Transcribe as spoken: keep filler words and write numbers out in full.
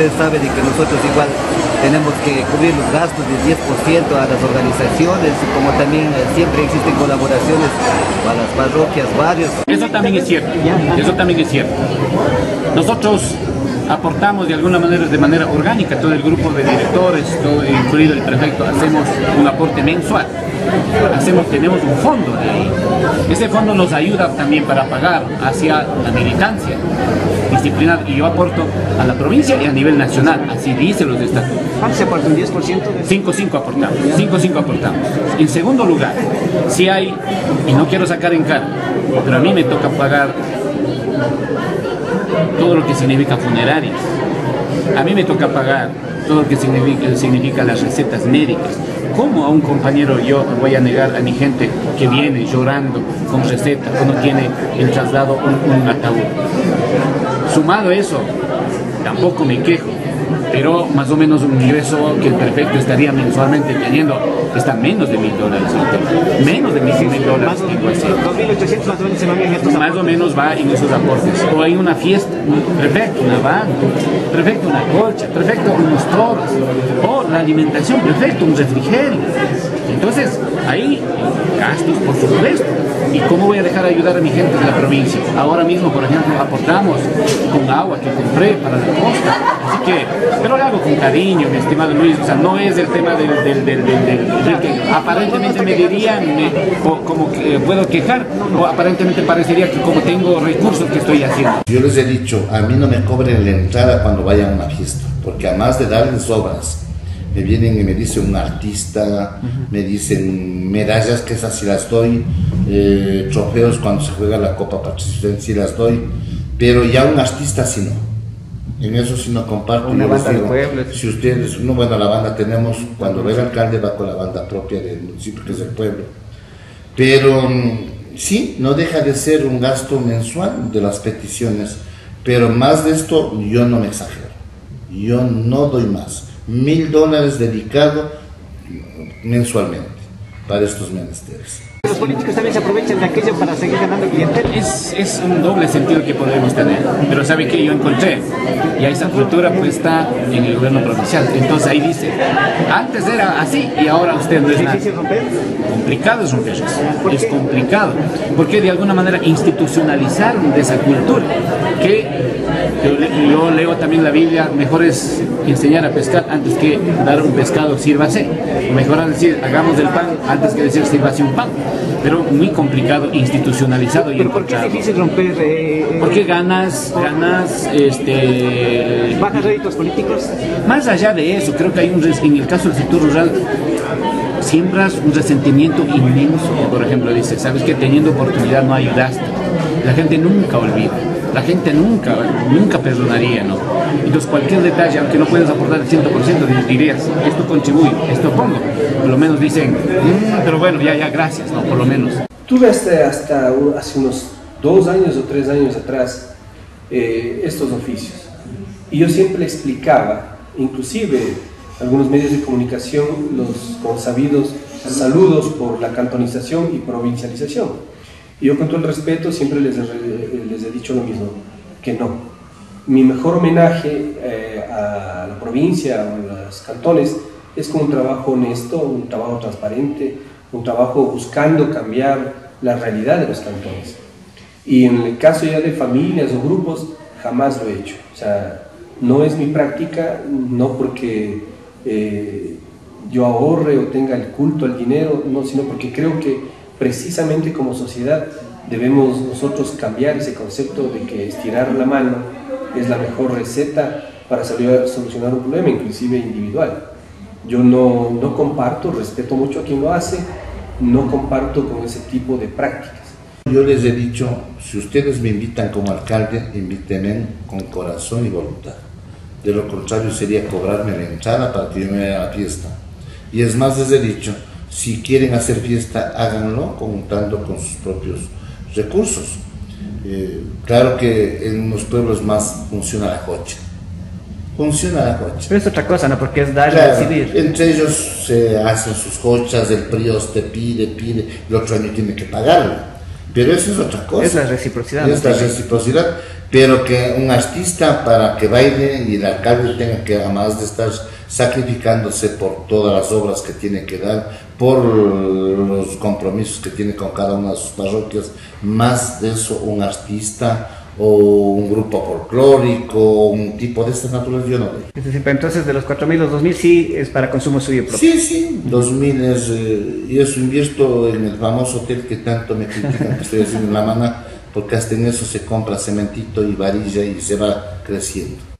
usted sabe de que nosotros igual tenemos que cubrir los gastos del diez por ciento a las organizaciones, como también eh, siempre existen colaboraciones a las parroquias, barrios. Eso también es cierto, eso también es cierto. Nosotros aportamos de alguna manera, de manera orgánica, todo el grupo de directores, todo, incluido el prefecto, hacemos un aporte mensual. Hacemos, tenemos un fondo de ahí. Ese fondo nos ayuda también para pagar hacia la militancia disciplinar, y yo aporto a la provincia y a nivel nacional, así dicen los estatutos. ¿Cuánto se aporta? ¿Un diez por ciento? cinco cinco aportamos, cinco cinco aportamos. En segundo lugar, si hay, y no quiero sacar en cara, pero a mí me toca pagar todo lo que significa funerarias, a mí me toca pagar todo lo que significa, significa las recetas médicas. ¿Cómo a un compañero yo voy a negar a mi gente que viene llorando con recetas, o no tiene el traslado un, un ataúd? Sumado a eso, tampoco me quejo, pero más o menos un ingreso que el prefecto estaría mensualmente teniendo está menos de mil dólares, menos de mil dólares. dos mil ochocientos más o menos se van en estos Más o menos va en esos aportes. O hay una fiesta, prefecto, una banda, prefecto, una colcha, prefecto, unos toros, o la alimentación, prefecto, un refrigerio. Entonces, ahí gastos, por supuesto. ¿Y cómo voy a dejar de ayudar a mi gente de la provincia? Ahora mismo, por ejemplo, aportamos con agua que compré para la costa. Así que, pero lo hago con cariño, mi estimado Luis. O sea, no es el tema del, del, del, del, del, del que aparentemente me dirían, me, o como que puedo quejar, o aparentemente parecería que como tengo recursos que estoy haciendo. Yo les he dicho, a mí no me cobren la entrada cuando vayan a una fiesta, porque además de darles obras, me vienen y me dicen un artista, uh-huh. me dicen medallas, que esas sí las doy, eh, trofeos cuando se juega la Copa Participación sí las doy, pero ya un artista sí no, en eso sí no comparto. Una banda de pueblo. Si ustedes, no, bueno, la banda tenemos, cuando ve el alcalde va con la banda propia del municipio, que es el pueblo, pero sí, no deja de ser un gasto mensual de las peticiones, pero más de esto yo no me exagero, yo no doy más. Mil dólares dedicado mensualmente para estos menesteres. Los políticos también se aprovechan de aquello para seguir ganando clientela. Es, es un doble sentido que podemos tener, pero ¿sabe qué? Yo encontré, y esa cultura puesta en el gobierno provincial. Entonces ahí dice, antes era así y ahora usted no es nada. ¿Es difícil romper? Complicado es romper eso, es complicado, porque de alguna manera institucionalizaron de esa cultura, que yo, yo leo también la Biblia, mejor es enseñar a pescar antes que dar un pescado, sírvase, o mejor es decir, hagamos del pan antes que decir sírvase un pan, pero muy complicado, institucionalizado y ¿Pero por qué es difícil romper? Eh, porque ganas, ganas, este... ¿Bajas réditos políticos? Más allá de eso, creo que hay un, en el caso del sector rural, siembras un resentimiento inmenso. Por ejemplo, dice, ¿sabes qué? Teniendo oportunidad no ayudaste. La gente nunca olvida, la gente nunca, nunca perdonaría, ¿no? Entonces cualquier detalle, aunque no puedas aportar el cien por ciento, dirías, esto contribuye, esto pongo. Por lo menos dicen, mmm, pero bueno, ya, ya, gracias, ¿no? Por lo menos. Tuve hasta, hasta hace unos dos años o tres años atrás eh, estos oficios. Y yo siempre explicaba, inclusive algunos medios de comunicación, los consabidos saludos por la cantonización y provincialización. Y yo con todo el respeto siempre les, les he dicho lo mismo, que no. Mi mejor homenaje eh, a la provincia o a los cantones es con un trabajo honesto, un trabajo transparente, un trabajo buscando cambiar la realidad de los cantones. Y en el caso ya de familias o grupos, jamás lo he hecho. O sea, no es mi práctica, no porque eh, yo ahorre o tenga el culto al dinero, no, sino porque creo que precisamente como sociedad debemos nosotros cambiar ese concepto de que estirar la mano es la mejor receta para solucionar un problema, inclusive individual. Yo no, no comparto, respeto mucho a quien lo hace, no comparto con ese tipo de prácticas. Yo les he dicho, si ustedes me invitan como alcalde, invítenme con corazón y voluntad. De lo contrario sería cobrarme la entrada para que yo me vaya a la fiesta. Y es más, les he dicho, si quieren hacer fiesta, háganlo contando con sus propios recursos. Eh, claro que en los pueblos más funciona la jocha. Funciona la jocha. Pero es otra cosa, ¿no? Porque es dar y claro, recibir. Entre ellos se hacen sus jochas, el prios te pide, pide, el otro año tiene que pagarlo. Pero eso es otra cosa. Es la reciprocidad. Es la reciprocidad. pero que un artista para que baile y el alcalde tenga que, además de estar sacrificándose por todas las obras que tiene que dar, por los compromisos que tiene con cada una de sus parroquias, más de eso un artista o un grupo folclórico, un tipo de esta naturaleza, yo no veo. Es decir, pero entonces de los cuatro mil, los dos mil sí es para consumo suyo propio. Sí, sí, dos mil es, eh, y eso invierto en el famoso hotel que tanto me critican que estoy haciendo en La Mana, porque hasta en eso se compra cementito y varilla y se va creciendo.